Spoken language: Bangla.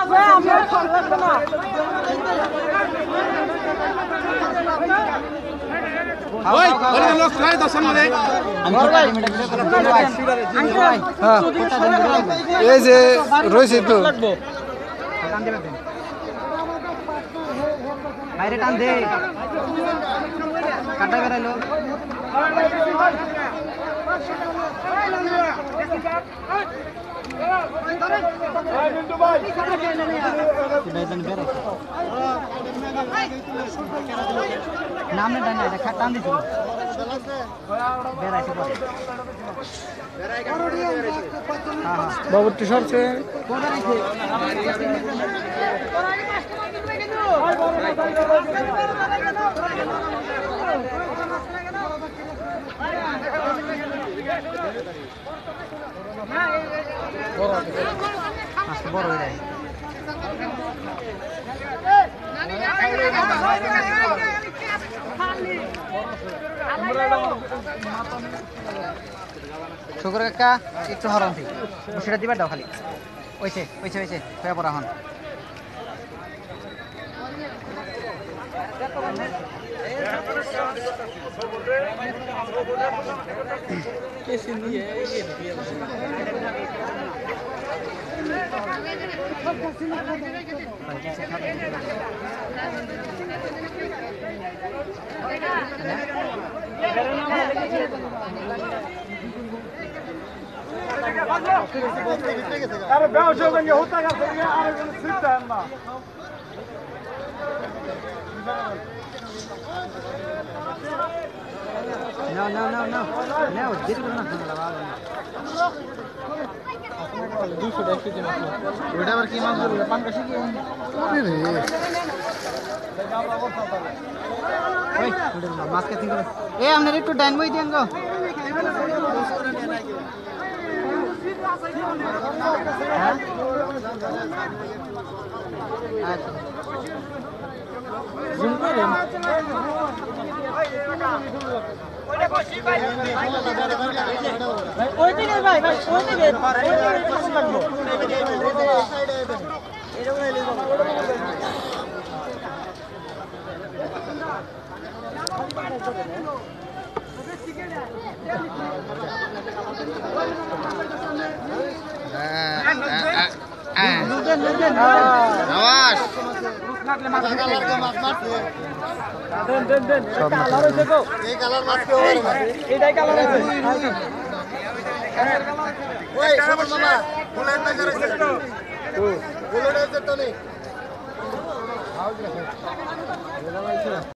এই যে রয়েছে তো বাইরে টান দে কাটা বেড়াইলো নামে ডানে দেখা টান দিছিল বেড়াইছে পরে বাবুর টি শার্ট সে বড় হয়ে যায় শুক্র কাকা একটু হরন থেকে সেটা দিবার দাও খালি ওইছে ওইছে ওইছে হয়ে পড়া হন अरे बेहोश हो गए होता क्या सर अरे सीधा है ना No, dito na lawagan. 200 টাকা কেজি মাছ ওটা আবার কি মাছ বলবো পাঙ্কাশি কি ওরে রে ওই মাছ কে ঠিক করে এ আপনার একটু ডাইন বই দেন গো হ্যাঁ আচ্ছা জুম করেন ওই দিকে ভাই ওই দিকে পাশে লাগবো আওয়াজ দেন কালার হইছে গো এই কালার মাছ কি হবে এইটাই কালার হইছে ওই সব মামা ফুলের না করেছে তো ফুলের আছে তো নেই